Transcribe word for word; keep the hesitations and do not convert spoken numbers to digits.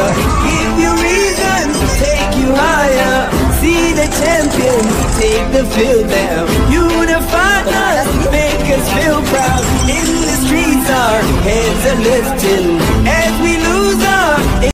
give you reason, take you higher. See the champions, take the field now. Unify us, make us feel proud. In the streets our heads are lifting.